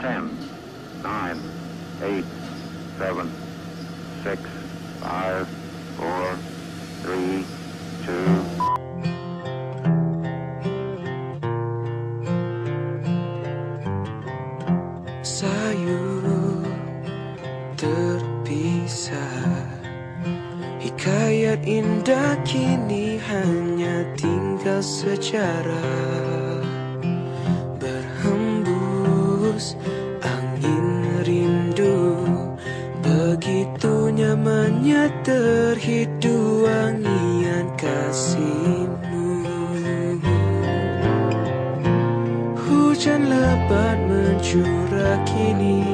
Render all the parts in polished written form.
10, 9, 8, 7, 6, 5, 4, 3, 2. Sayur terpisah, hikayat indah kini hanya tinggal sejarah. Berhembus angin rindu, begitu nyamannya terhidu wangian kasihmu. Hujan lebat mencurah kini,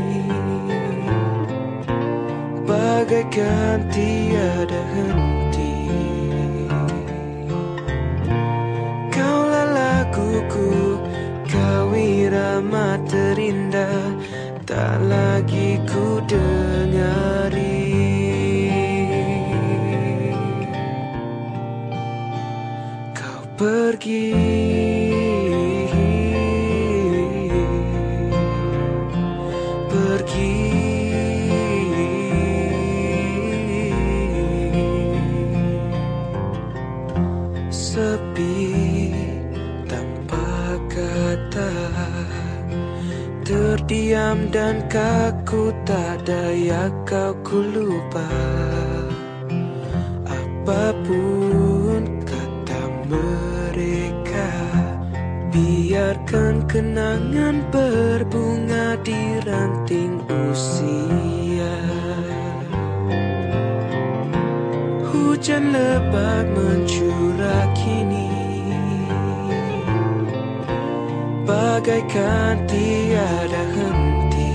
bagaikan tiada henti. Kaulah laguku, kau irama terindah, tak lagi ku dengari. Kau pergi, sepi tanpa kata, terdiam dan kaku, tak daya kau ku lupa. Apapun kata mereka, biarkan kenangan berbunga di ranting usia. Hujan lebat mencurah kini, bagaikan tiada henti.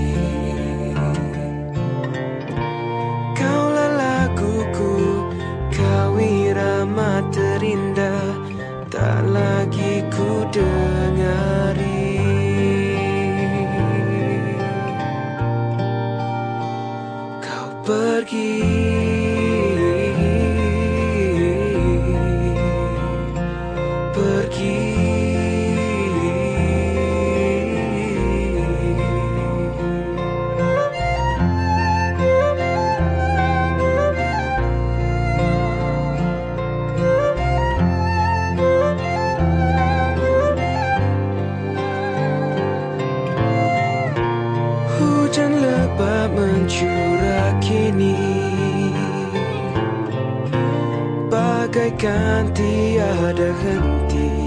Kaulah laguku, kau irama terindah, tak lagi ku dengari. Kau pergi, hujan lebat mencurah kini, bagaikan tiada henti.